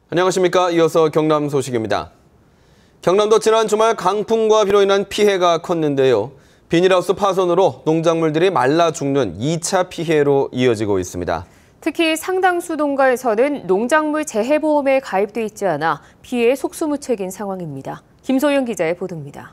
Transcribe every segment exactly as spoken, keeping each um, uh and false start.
안녕하십니까. 이어서 경남 소식입니다. 경남도 지난 주말 강풍과 비로 인한 피해가 컸는데요. 비닐하우스 파손으로 농작물들이 말라 죽는 이 차 피해로 이어지고 있습니다. 특히 상당수 농가에서는 농작물 재해보험에 가입돼 있지 않아 피해에 속수무책인 상황입니다. 김소영 기자의 보도입니다.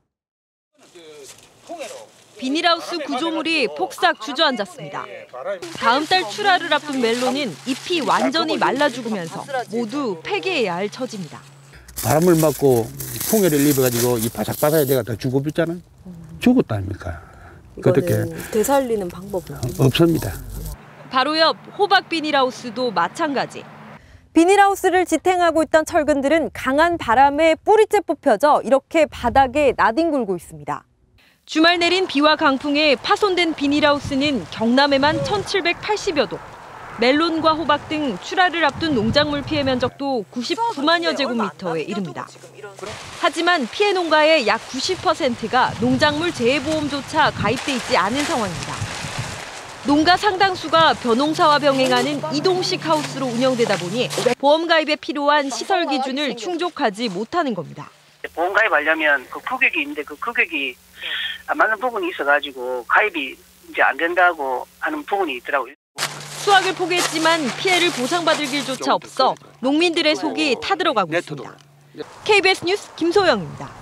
비닐하우스 구조물이 폭삭 주저앉았습니다. 다음 달 출하를 앞둔 멜론은 잎이 완전히 말라 죽으면서 모두 폐기해야 할 처지입니다. 바람을 맞고 풍해를 입어가지고 이 바삭바삭이 내가 다 죽어버렸잖아요. 죽었다 아닙니까? 이거는 되살리는 방법은 없습니다. 바로 옆 호박 비닐하우스도 마찬가지. 비닐하우스를 지탱하고 있던 철근들은 강한 바람에 뿌리째 뽑혀져 이렇게 바닥에 나뒹굴고 있습니다. 주말 내린 비와 강풍에 파손된 비닐하우스는 경남에만 천칠백팔십여 동, 멜론과 호박 등 출하를 앞둔 농작물 피해 면적도 구십구만여 제곱미터에 이릅니다. 하지만 피해 농가의 약 구십 퍼센트가 농작물 재해보험조차 가입돼 있지 않은 상황입니다. 농가 상당수가 벼농사와 병행하는 이동식 하우스로 운영되다 보니 보험 가입에 필요한 시설 기준을 충족하지 못하는 겁니다. 보험 가입하려면 그 규격이 있는데 그 규격이 안 맞는 부분이 있어가지고 가입이 이제 안 된다고 하는 부분이 있더라고요. 수확을 포기했지만 피해를 보상받을 길조차 없어 농민들의 속이 타들어가고 있습니다. 케이비에스 뉴스 김소영입니다.